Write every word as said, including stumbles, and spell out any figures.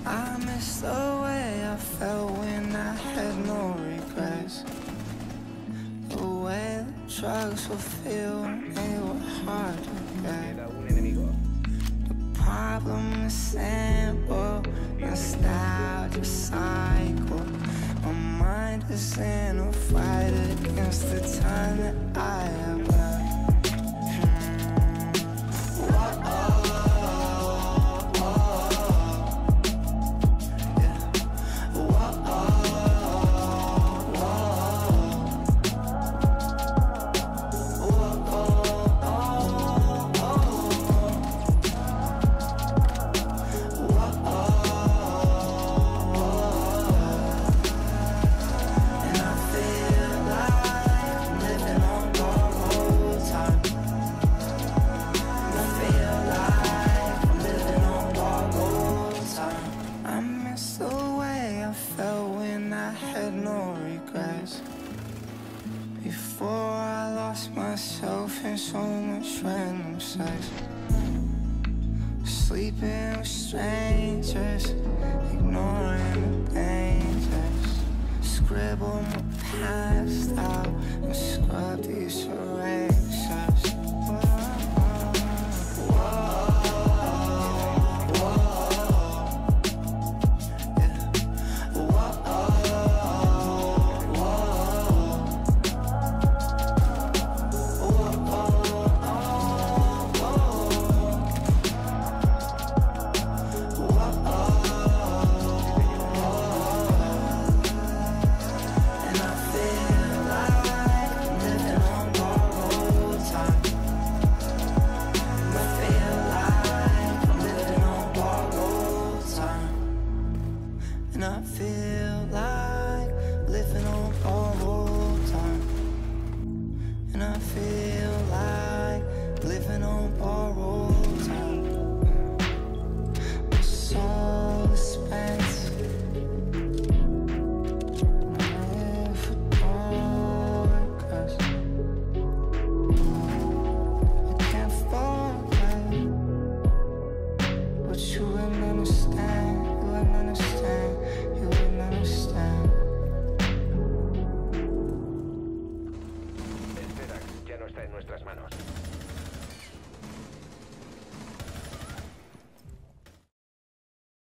I miss the way I felt when I had no regrets. The way the drugs were feeling, they were hard to get. The problem is simple, nostalgia cycle. My mind is in a fight against the time that I have left. Before I lost myself in so much random sex, sleeping with strangers, ignoring the dangers. Scribble my past out and scrub these erasers.